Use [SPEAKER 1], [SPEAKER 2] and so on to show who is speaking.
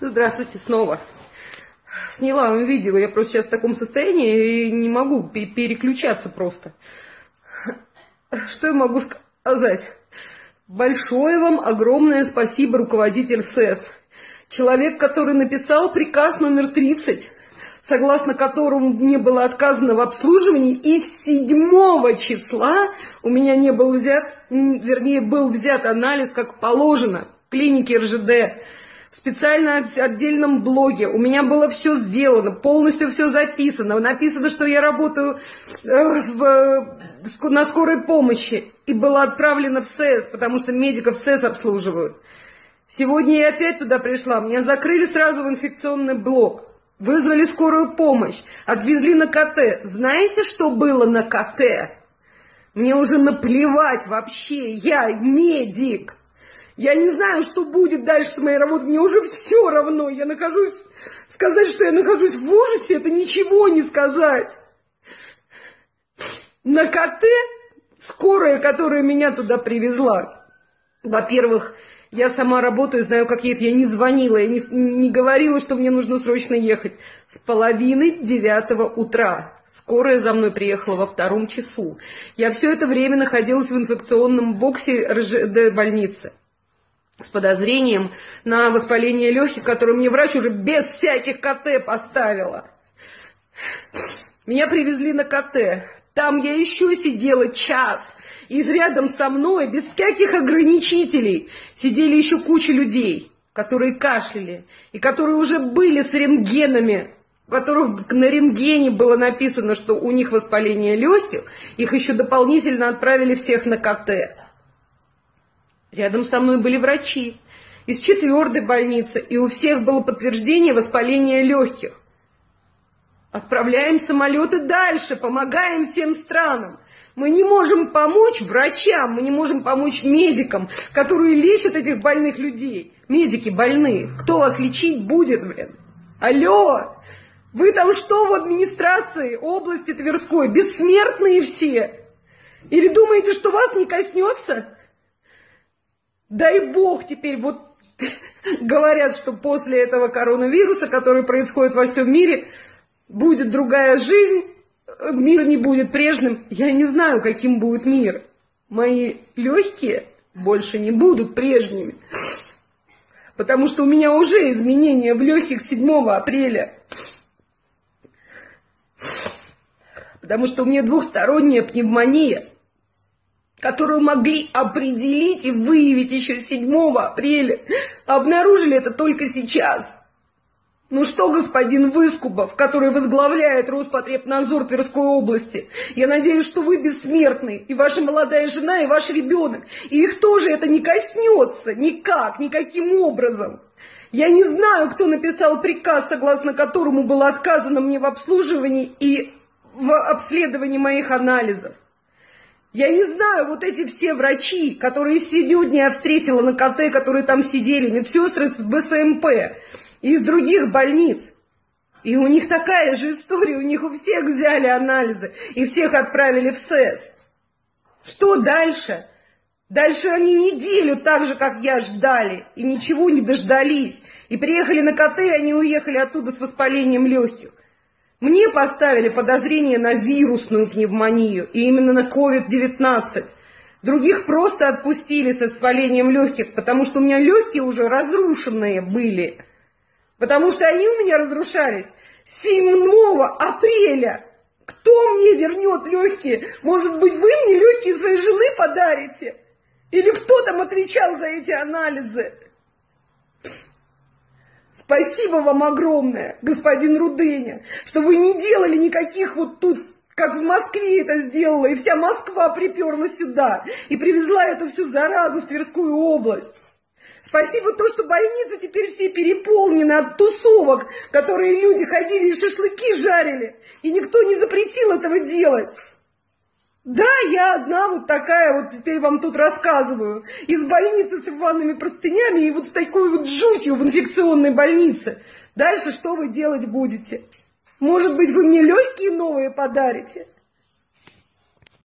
[SPEAKER 1] Здравствуйте снова. Сняла вам видео, я просто сейчас в таком состоянии и не могу переключаться просто. Что я могу сказать? Большое вам огромное спасибо, руководитель СЭС. Человек, который написал приказ номер 30, согласно которому мне было отказано в обслуживании, и с 7 числа у меня не был взят, вернее, был взят анализ, как положено, в клинике РЖД. В специально отдельном блоге у меня было все сделано, полностью все записано. Написано, что я работаю на скорой помощи. И было отправлено в СЭС, потому что медиков СЭС обслуживают. Сегодня я опять туда пришла. Меня закрыли сразу в инфекционный блок. Вызвали скорую помощь. Отвезли на КТ. Знаете, что было на КТ? Мне уже наплевать вообще. Я медик. Я не знаю, что будет дальше с моей работой. Мне уже все равно. Я нахожусь... Сказать, что я нахожусь в ужасе, это ничего не сказать. На КТ скорая, которая меня туда привезла. Во-первых, я сама работаю, знаю, как едет. Я не звонила, я не говорила, что мне нужно срочно ехать. С 8:30 утра. Скорая за мной приехала во 2 часу. Я все это время находилась в инфекционном боксе РЖД больницы с подозрением на воспаление легких, которое мне врач уже без всяких КТ поставила. Меня привезли на КТ. Там я еще сидела час. И рядом со мной, без всяких ограничителей, сидели еще куча людей, которые кашляли, и которые уже были с рентгенами, у которых на рентгене было написано, что у них воспаление легких, их еще дополнительно отправили всех на КТ. Рядом со мной были врачи из 4-й больницы, и у всех было подтверждение воспаления легких. Отправляем самолеты дальше, помогаем всем странам. Мы не можем помочь врачам, мы не можем помочь медикам, которые лечат этих больных людей. Медики больные, кто вас лечить будет, блин? Алло, вы там что в администрации области Тверской, бессмертные все? Или думаете, что вас не коснется? Дай бог теперь, вот говорят, что после этого коронавируса, который происходит во всем мире, будет другая жизнь, мир не будет прежним. Я не знаю, каким будет мир. Мои легкие больше не будут прежними, потому что у меня уже изменения в легких 7 апреля. Потому что у меня 2-сторонняя пневмония, которую могли определить и выявить еще 7 апреля. Обнаружили это только сейчас. Ну что, господин Выскубов, который возглавляет Роспотребнадзор Тверской области, я надеюсь, что вы бессмертный, и ваша молодая жена, и ваш ребенок, и их тоже это не коснется никак, никаким образом. Я не знаю, кто написал приказ, согласно которому было отказано мне в обслуживании и в обследовании моих анализов. Я не знаю, вот эти все врачи, которые сегодня я встретила на КТ, которые там сидели, медсестры с БСМП, и из других больниц. И у них такая же история, у них у всех взяли анализы, и всех отправили в СЭС. Что дальше? Дальше они неделю так же, как я, ждали, и ничего не дождались. И приехали на КТ, и они уехали оттуда с воспалением легких. Мне поставили подозрение на вирусную пневмонию, и именно на COVID-19. Других просто отпустили с воспалением легких, потому что у меня легкие уже разрушенные были. Потому что они у меня разрушались 7 апреля. Кто мне вернет легкие? Может быть, вы мне легкие своей жены подарите? Или кто там отвечал за эти анализы? Спасибо вам огромное, господин Руденя, что вы не делали никаких вот тут, как в Москве это сделала, и вся Москва приперла сюда, и привезла эту всю заразу в Тверскую область. Спасибо то, что больницы теперь все переполнены от тусовок, которые люди ходили и шашлыки жарили, и никто не запретил этого делать. Да, я одна вот такая вот теперь вам тут рассказываю, из больницы с рваными простынями и вот с такой вот жутью в инфекционной больнице. Дальше что вы делать будете? Может быть, вы мне легкие новые подарите?